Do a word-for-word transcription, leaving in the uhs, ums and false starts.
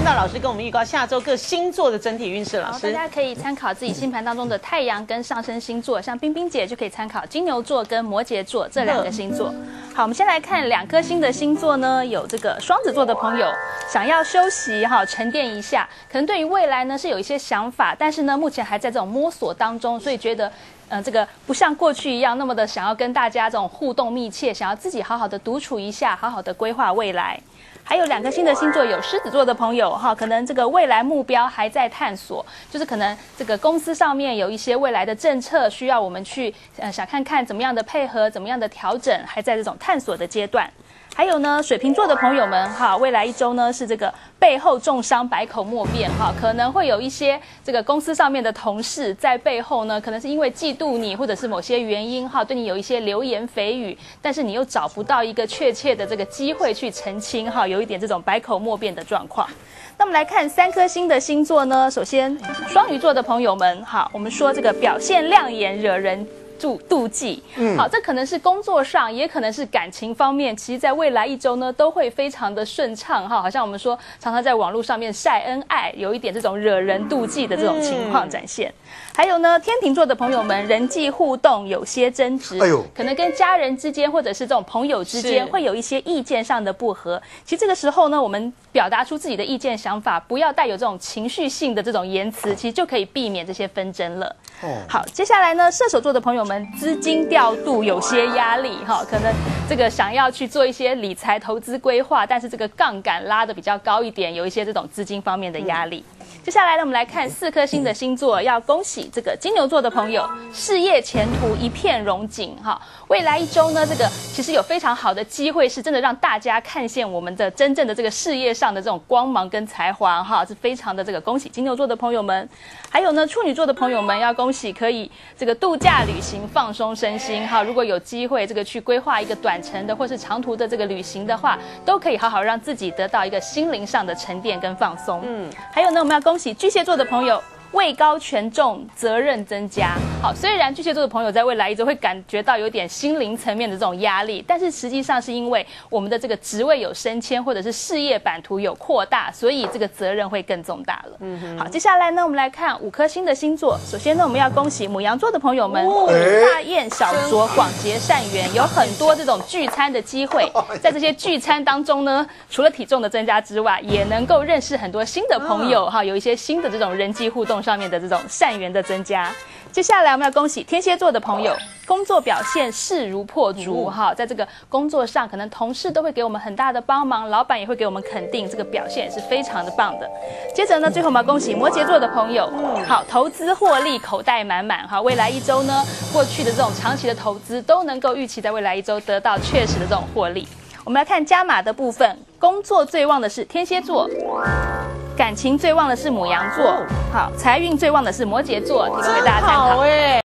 道老师跟我们预告下周各星座的整体运势。老师， 大家可以参考自己星盘当中的太阳跟上升星座，像冰冰姐就可以参考金牛座跟摩羯座这两个星座。好，我们先来看两颗星的星座呢，有这个双子座的朋友想要休息哈，沉淀一下，可能对于未来呢是有一些想法，但是呢目前还在这种摸索当中，所以觉得。呃，这个不像过去一样那么的想要跟大家这种互动密切，想要自己好好的独处一下，好好的规划未来。还有两颗星的星座有狮子座的朋友哈，可能这个未来目标还在探索，就是可能这个公司上面有一些未来的政策需要我们去呃想看看怎么样的配合，怎么样的调整，还在这种探索的阶段。还有呢，水瓶座的朋友们哈，未来一周呢是这个背后重伤，百口莫辩哈，可能会有一些这个公司上面的同事在背后呢，可能是因为嫉妒你，或者是某些原因哈，对你有一些流言蜚语，但是你又找不到一个确切的这个机会去澄清哈，有一点这种百口莫辩的状况。那我们来看三颗星的星座呢，首先双鱼座的朋友们哈，我们说这个表现亮眼，惹人妒妒忌，嗯，好，这可能是工作上，也可能是感情方面，其实在未来一周呢，都会非常的顺畅哈，好像我们说常常在网络上面晒恩爱，有一点这种惹人妒忌的这种情况展现。嗯、还有呢，天秤座的朋友们，人际互动有些争执，哎呦，可能跟家人之间或者是这种朋友之间会有一些意见上的不合。其实这个时候呢，我们表达出自己的意见想法，不要带有这种情绪性的这种言辞，其实就可以避免这些纷争了。哦，好，接下来呢，射手座的朋友们。资金调度有些压力哈，可能这个想要去做一些理财投资规划，但是这个杠杆拉得比较高一点，有一些这种资金方面的压力。嗯、接下来呢，我们来看四颗星的星座，要恭喜这个金牛座的朋友，事业前途一片荣景哈。未来一周呢，这个其实有非常好的机会，是真的让大家看见我们的真正的这个事业上的这种光芒跟才华哈，是非常的这个恭喜金牛座的朋友们。还有呢，处女座的朋友们要恭喜可以这个度假旅行放松身心哈。如果有机会这个去规划一个短程的或是长途的这个旅行的话，都可以好好让自己得到一个心灵上的沉淀跟放松。嗯，还有呢，我们要恭喜巨蟹座的朋友。位高权重，责任增加。好，虽然巨蟹座的朋友在未来一周会感觉到有点心灵层面的这种压力，但是实际上是因为我们的这个职位有升迁，或者是事业版图有扩大，所以这个责任会更重大了。嗯哼。好，接下来呢，我们来看五颗星的星座。首先呢，我们要恭喜牡羊座的朋友们，哦、大宴小酌，广结善缘，有很多这种聚餐的机会。在这些聚餐当中呢，除了体重的增加之外，也能够认识很多新的朋友哈，有一些新的这种人际互动上面的这种善缘的增加。接下来我们要恭喜天蝎座的朋友，工作表现势如破竹哈，在这个工作上，可能同事都会给我们很大的帮忙，老板也会给我们肯定，这个表现也是非常的棒的。接着呢，最后我们要恭喜摩羯座的朋友，好，投资获利，口袋满满哈。未来一周呢，过去的这种长期的投资都能够预期在未来一周得到确实的这种获利。我们来看加码的部分，工作最旺的是天蝎座。感情最旺的是牡羊座，好，财运最旺的是摩羯座，提供给大家参考。